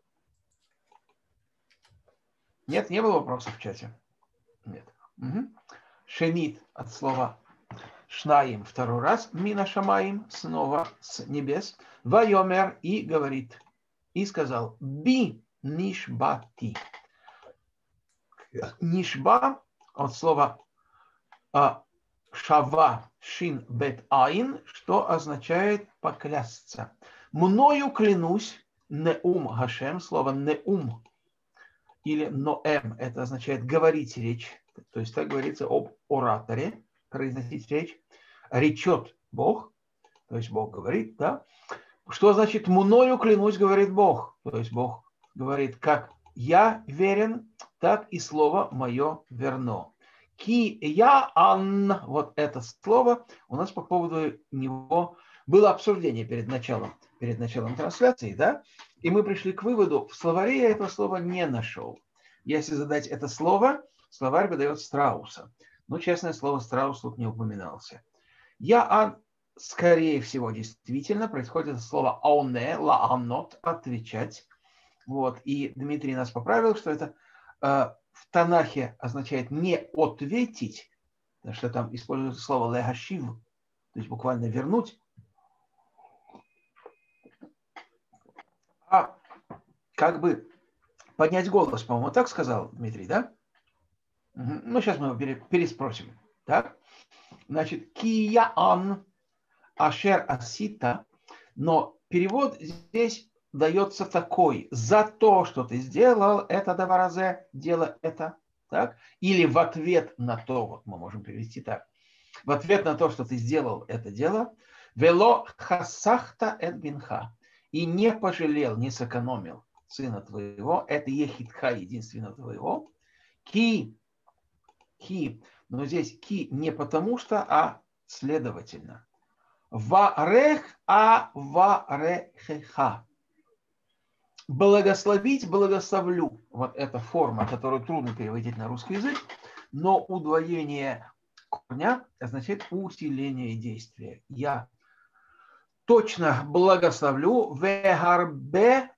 Нет, не было вопросов в чате. Нет. Шенит от слова шнаим второй раз. Мина шамаим снова с небес. Вайомер и говорит, и сказал, би нишбати. Нишба от слова шава шин бет айн, что означает поклясться. Мною клянусь, неум гашем, слово неум или ноэм, это означает говорить речь. То есть так говорится об ораторе, произносить речь. Речет Бог, то есть Бог говорит, да. Что значит мною клянусь, говорит Бог? То есть Бог говорит, как я верен, так и слово мое верно. Ки я ан, вот это слово, у нас по поводу него было обсуждение перед началом трансляции, да, и мы пришли к выводу, в словаре я этого слова не нашел. Если задать это слово словарь выдает Страуса. Но, честное слово, Страус тут не упоминался. Я, скорее всего, действительно происходит от слова «ауне», «лаанот», «отвечать». Вот. И Дмитрий нас поправил, что это в Танахе означает «не ответить», потому что там используется слово «легашив», то есть буквально «вернуть». А как бы поднять голос, по-моему, так сказал Дмитрий, да? Угу. Ну, сейчас мы его переспросим. Так? Значит, «кияан ашер асита», но перевод здесь дается такой: за то, что ты сделал, это даваразе, дело это, так? Или в ответ на то, вот мы можем перевести так, в ответ на то, что ты сделал это дело, вело хасахта эт бинха, и не пожалел, не сэкономил сына твоего, это ехидха, единственного твоего, ки, но здесь ки не потому что, а следовательно. Варех варехеха. Благословить, благословлю. Вот эта форма, которую трудно переводить на русский язык, но удвоение корня означает усиление действия. Я точно благословлю гарба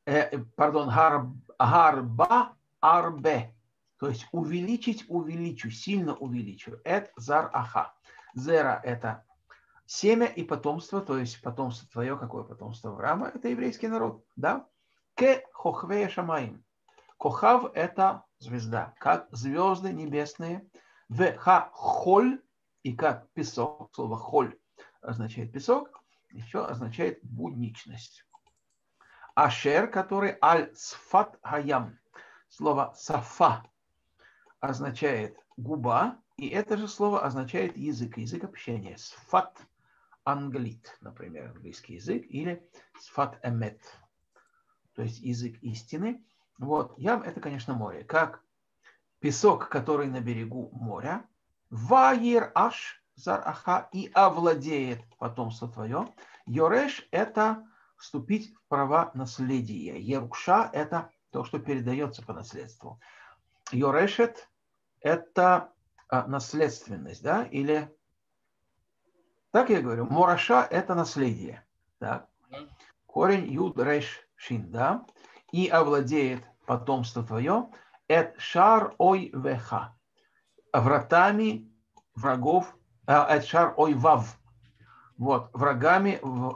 арбе. То есть увеличить, увеличу, сильно увеличу. Эт зар аха. Зера – это семя и потомство, то есть потомство твое. Какое потомство Авраама? Это еврейский народ, да? Ке хохвея шамаим. Кохав – это звезда, как звезды небесные. В ха холь, и как песок. Слово холь означает песок, еще означает будничность. Ашер, который аль сфат хаям. Слово сафа означает губа, и это же слово означает язык, язык общения. Сфат англит, например, английский язык, или сфат эмет, то есть язык истины. Вот, ям – это, конечно, море, как песок, который на берегу моря. Ваир аш зар аха, и овладеет потомство твое. Йореш – это вступить в права наследия. Еруша – это то, что передается по наследству. Йорешет – это наследственность, да, или, так я говорю, мораша – это наследие, да. Корень юд реш шин, да, и овладеет потомство твое, эт шар ой веха, вратами врагов, эт шар ой вав, вот, врагами,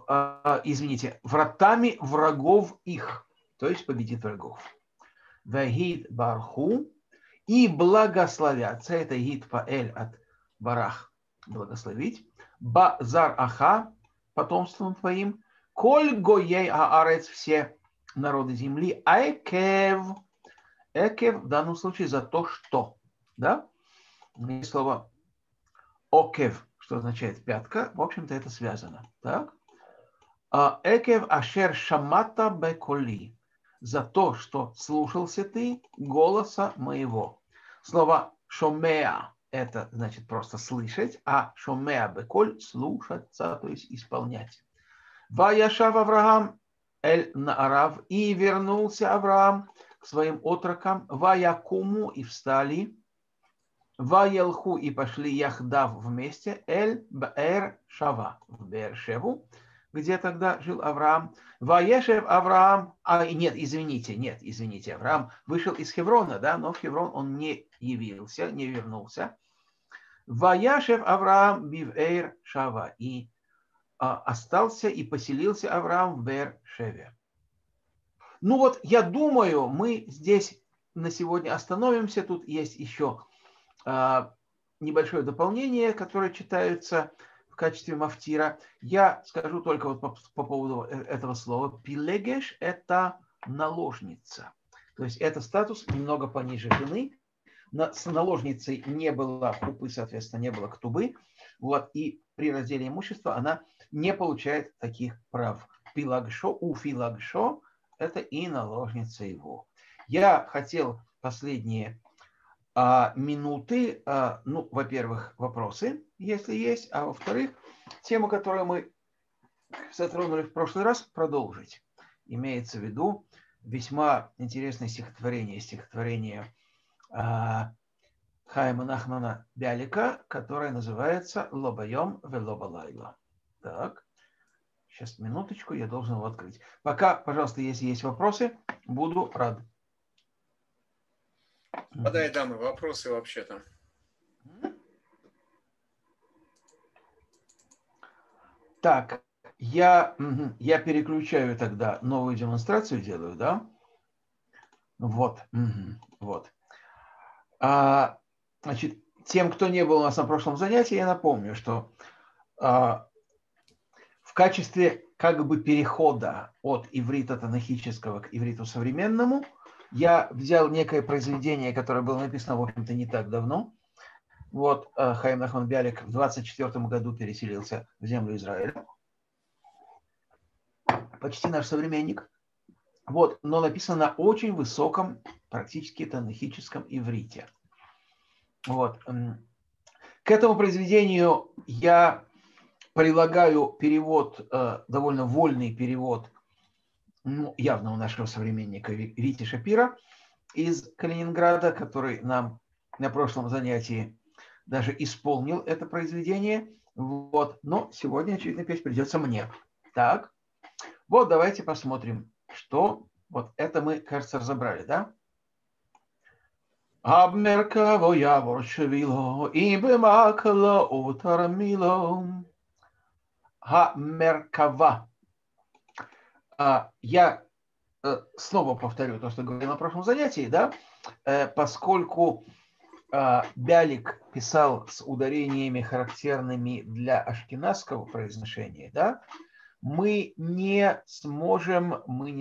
вратами врагов их, то есть победит врагов. Вегид барху, и благословятся, это гид паэль от барах, благословить, базар аха, потомством твоим, коль гоей аарец, все народы земли, айкев, экев в данном случае за то, что, да, есть слово окев, что означает пятка, в общем-то это связано, так, экев ашер шамата беколи, за то, что слушался ты голоса моего. Слово шомеа – это значит просто слышать, а шомеа беколь – слушаться, то есть исполнять. Ваяшав Авраам эль наарав, и вернулся Авраам к своим отрокам. Ваякуму, и встали. Ваелху, и пошли яхдав вместе. Эль бээр шава, в Беэр-Шеву, где тогда жил Авраам. Ваешев Авраам, извините, Авраам вышел из Хеврона, да, но в Хеврон он не явился, не вернулся. Ваяшев Авраам бивэйр шава, и остался и поселился Авраам в Беэр-Шеве. Ну вот, я думаю, мы здесь на сегодня остановимся. Тут есть еще небольшое дополнение, которое читается в качестве мафтира. Я скажу только вот по поводу этого слова. Пилегеш – это наложница. То есть это статус немного пониже жены. С наложницей не было хупы, соответственно, не было ктубы. Вот, и при разделе имущества она не получает таких прав. Пилагшо, уфилагшо – это и наложница его. Я хотел последние минуты, ну, во-первых, вопросы, если есть, а во-вторых, тему, которую мы затронули в прошлый раз, продолжить. Имеется в виду весьма интересное стихотворение Хаима Нахмана Бялика, которая называется «Лобайом велобалайла». Так, сейчас минуточку, я должен его открыть. Пока, пожалуйста, если есть вопросы, буду рад. Подай, дамы, вопросы вообще-то. Так, я переключаю тогда, новую демонстрацию делаю, да? Вот, вот. Значит, тем, кто не был у нас на прошлом занятии, я напомню, что в качестве как бы перехода от иврита танахического к ивриту современному я взял некое произведение, которое было написано, в общем-то, не так давно. Вот Хаим Нахман Бялик в 24 году переселился в землю Израиля. Почти наш современник. Вот, но написано на очень высоком, практически танахическом иврите. Вот. К этому произведению я прилагаю перевод, довольно вольный перевод, явно у нашего современника Вити Шапира из Калининграда, который нам на прошлом занятии даже исполнил это произведение. Вот. Но сегодня, очевидно, петь придется мне. Так. Вот давайте посмотрим, что вот это мы, кажется, разобрали, да? Абмеркаво явор шевило, и бемакало утармило. Хамеркава. Я снова повторю то, что говорил на прошлом занятии, да, поскольку Бялик писал с ударениями, характерными для ашкеназского произношения, да, мы не сможем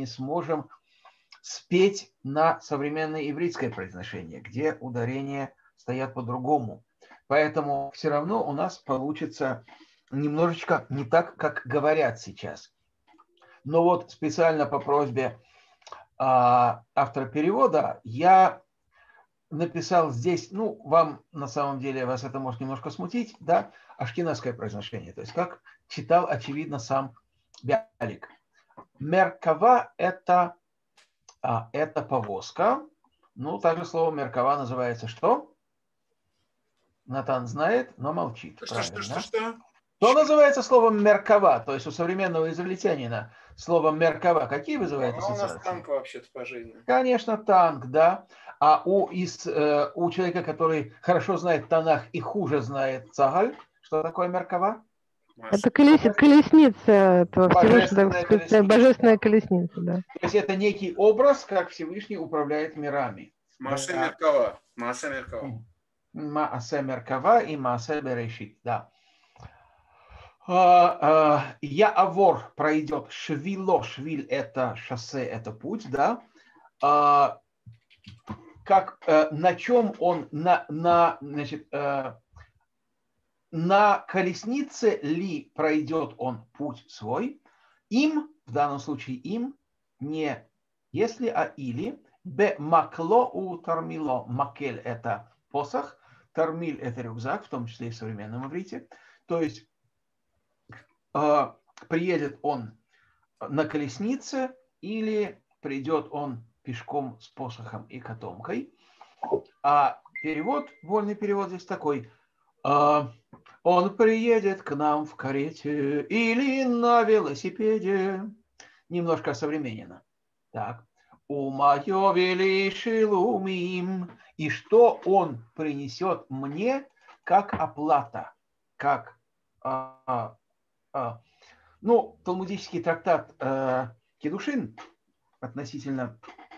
спеть на современное ивритское произношение, где ударения стоят по-другому. Поэтому все равно у нас получится немножечко не так, как говорят сейчас. Но вот специально по просьбе автора перевода я написал здесь, ну, вам на самом деле, вас это может немножко смутить, да, ашкеназское произношение, то есть как читал, очевидно, сам Бялик. Меркава – это повозка. Ну, также слово меркава называется что? Натан знает, но молчит. Правильно. Что называется словом меркава? То есть у современного израильтянина слово меркава какие вызывает ассоциации? У нас танк вообще-то по жизни. Конечно, танк, да. А у человека, который хорошо знает Танах и хуже знает Цагаль, что такое меркава? Это колесница, это божественная колесница, да. То есть это некий образ, как Всевышний управляет мирами. Маасе Меркава. Маасе Меркава. Маасе Меркава и Маасе Берешит, да. Яавор пройдет, швило, швиль это шоссе, это путь, да. Как, на чем он, значит, на колеснице ли пройдет он путь свой? Им, в данном случае им, не если, а или. Бе макло у тармило. Макель – это посох, тармиль – это рюкзак, в том числе и в современном иврите. То есть приедет он на колеснице или придет он пешком с посохом и котомкой. А перевод, вольный перевод здесь такой – он приедет к нам в карете или на велосипеде. Немножко осовременено. Так. Умайо велишилумим. И что он принесет мне как оплата? Как, талмудический трактат Кедушин относительно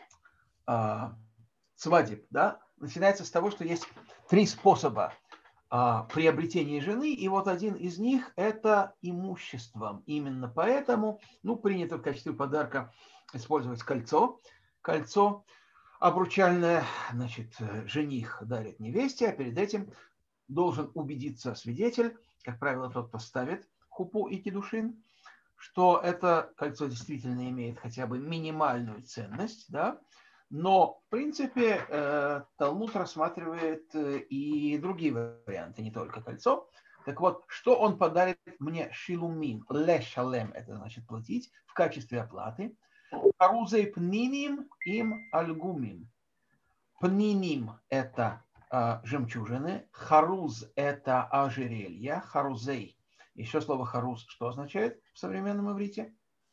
свадеб, да, начинается с того, что есть 3 способа приобретения жены, и вот один из них – это имуществом. Именно поэтому, принято в качестве подарка использовать кольцо. Кольцо обручальное, значит, жених дарит невесте, а перед этим должен убедиться свидетель, как правило, тот, кто ставит хупу и кидушин, что это кольцо действительно имеет хотя бы минимальную ценность, да. Но, в принципе, Талмуд рассматривает и другие варианты, не только кольцо. Так вот, что он подарит мне? Шилумин, лешалем, это значит платить, в качестве оплаты. Парузей пниним им альгумим. Пниним – это жемчужины. Харуз – это ожерелье. Харузей. Еще слово харуз что означает в современном иврите?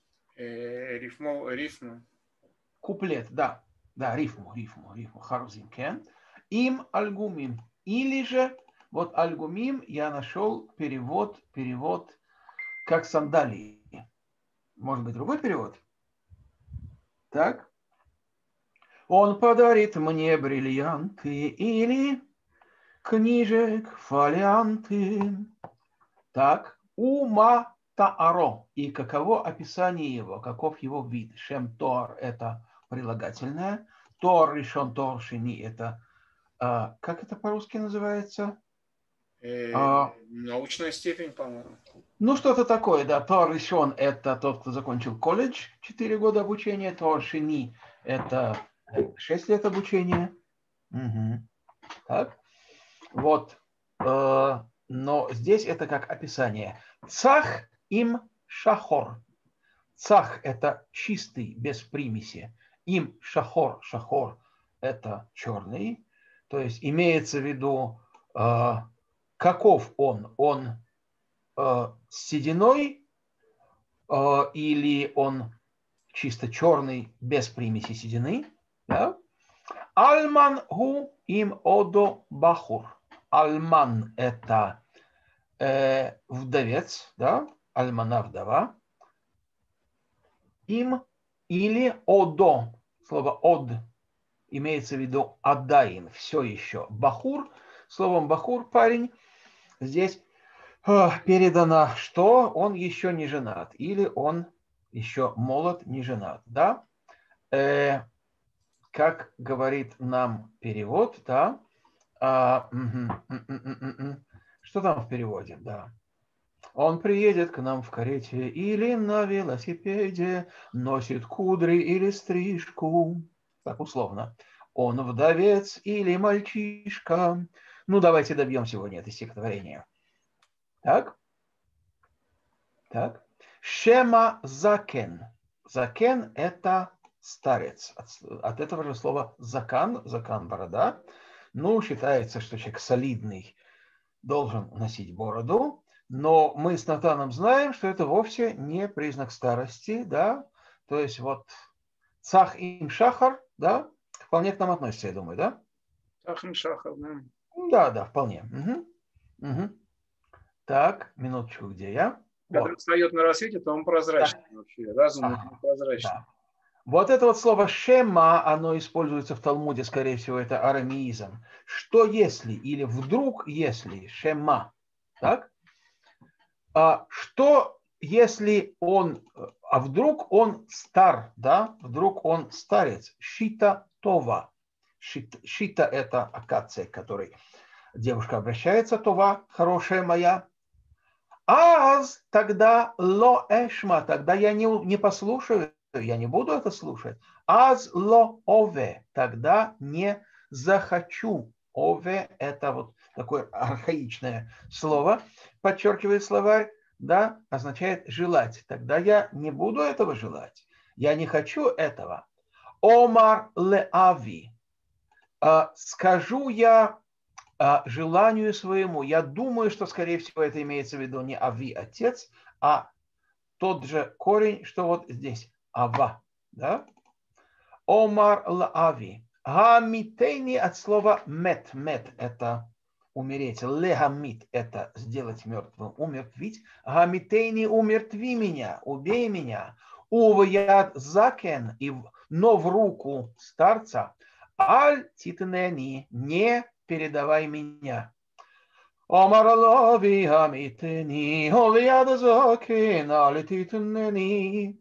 Рифму. Куплет, да. Да, рифму. Харузим кен. Им альгумим. Или же, вот альгумим я нашел перевод как сандалии. Может быть, другой перевод? Так. Он подарит мне бриллианты или книжек фолианты. Так. Ума тааро. И каково описание его? Каков его вид? Шем тор – это прилагательное. Тор решен, тор шини – это... как это по-русски называется? Научная степень, по-моему. Ну, что-то такое, да. Тор решен – это тот, кто закончил колледж, 4 года обучения. Тор шини – это 6 лет обучения. Угу. Так. Вот. Но здесь это как описание. Цах им шахор. Цах – это чистый, без примеси. Им шахор. Шахор – это черный. То есть имеется в виду, каков он. Он с сединой или он чисто черный, без примеси седины. Да? Альман гу им одо бахур. Альман – это вдовец, да? Альмана – вдова. Им или одо. Слово од имеется в виду адаин, все еще. Бахур, словом бахур, парень, здесь передано, что он еще не женат. Или он еще молод, не женат. Да? Как говорит нам перевод, да? Что там в переводе? Да. Он приедет к нам в карете или на велосипеде, носит кудри или стрижку. Так условно. Он вдовец или мальчишка. Ну, давайте добьем сегодня это стихотворение. Так. Так. Шема закен. Закен – это старец. От этого же слова закан. Закан – борода. Ну, считается, что человек солидный должен носить бороду. Но мы с Натаном знаем, что это вовсе не признак старости, да, то есть вот цах им шахар, да, вполне к нам относится, я думаю, да? Цах им шахар, да. Да, да, вполне. Угу. Так, минуточку, где я? Когда он встает на рассвете, то он прозрачный вообще, разумный, прозрачный. Да. Вот это вот слово «шема», оно используется в Талмуде, скорее всего, это арамеизм. Что если, или вдруг если, шема, так? Что если он, вдруг он стар, да, вдруг он старец, шита това. Шита – это акация, к которой девушка обращается, това, хорошая моя. Аз тогда ло эшма, тогда я не послушаю, я не буду это слушать. Аз ло ове, тогда не захочу. Ове – это вот такое архаичное слово, подчеркивает словарь, да, означает желать. Тогда я не буду этого желать. Я не хочу этого. Омар леави. Скажу я желанию своему. Я думаю, что, скорее всего, это имеется в виду не ави, отец, а тот же корень, что вот здесь. Ава. Да? Омар леави. Гамитейни от слова мет. Мет – это умереть. Легамит – это сделать мертвым, умертвить. Гамитейни – умертви меня, убей меня. Уваяд закен, но в руку старца. Аль титнени, не передавай меня. Омар лави гамитейни, уваяд закен, аль титнени.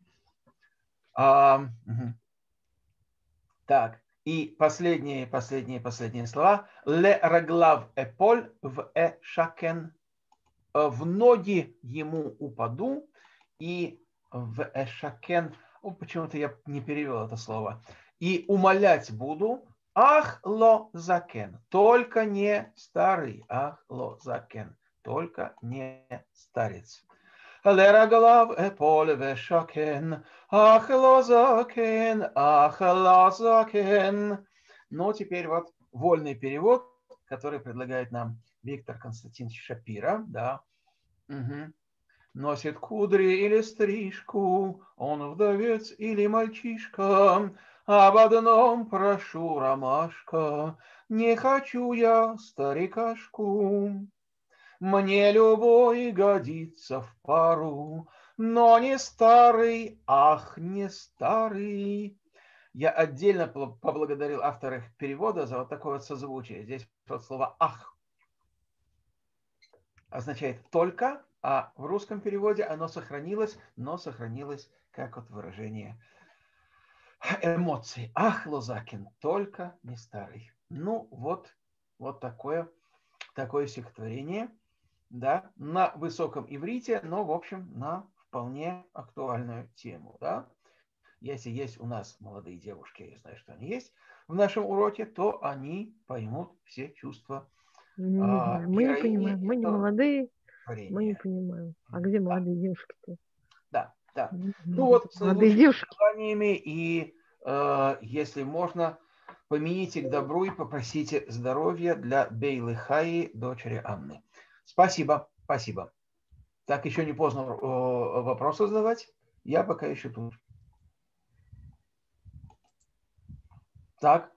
Так. И последние слова. Ле раглав эполь в эшакен. В ноги ему упаду. И в эшакен. Почему-то я не перевел это слово. И умолять буду. Ах ло закен. Только не старый. Ах ло закен. Только не старец. לרגליו אפול ושכן, ах לא זקן, ах לא זקן. Но теперь вот вольный перевод, который предлагает нам Виктор Константинович Шапира. Да. Угу. Носит кудри или стрижку, он вдовец или мальчишка. Об одном прошу, ромашка, не хочу я старикашку. Мне любой годится в пару, но не старый, ах, не старый. Я отдельно поблагодарил авторов перевода за вот такое вот созвучие. Здесь вот слово «ах» означает «только», а в русском переводе оно сохранилось, но сохранилось как вот выражение эмоций. «Ах, Лозакин, только не старый». Ну, вот такое стихотворение. Да, на высоком иврите, но, в общем, на вполне актуальную тему. Да? Если есть у нас молодые девушки, я знаю, что они есть в нашем уроке, то они поймут все чувства. Мы не понимаем, мы не молодые, мы не понимаем. А где молодые девушки-то? Да. Ну вот, с наилучшими желаниями, и если можно, помяните к добру и попросите здоровья для Бейлы Хаи, дочери Анны. Спасибо. Так, еще не поздно вопросы задавать. Я пока еще тут. Так.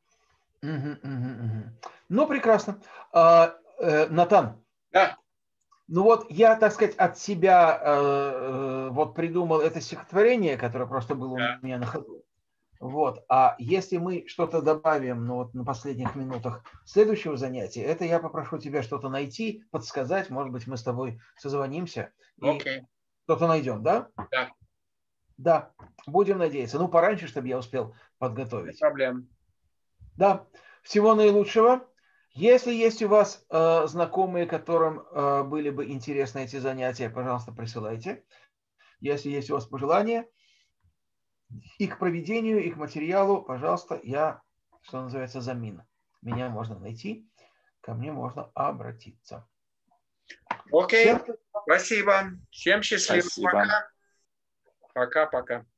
Ну, прекрасно. Натан. Да. Ну вот я, так сказать, от себя вот придумал это стихотворение, которое просто было у меня на ходу. Вот. А если мы что-то добавим, ну вот на последних минутах следующего занятия, это я попрошу тебя что-то найти, подсказать, может быть, мы с тобой созвонимся и что-то найдем, да? Да. Да, будем надеяться. Ну, пораньше, чтобы я успел подготовить. Без проблем. Да, всего наилучшего. Если есть у вас знакомые, которым были бы интересны эти занятия, пожалуйста, присылайте. Если есть у вас пожелания, и к проведению, и к материалу, пожалуйста, я, что называется, замин. Меня можно найти, ко мне можно обратиться. Окей, спасибо. Всем счастливо. Спасибо. Пока. Пока.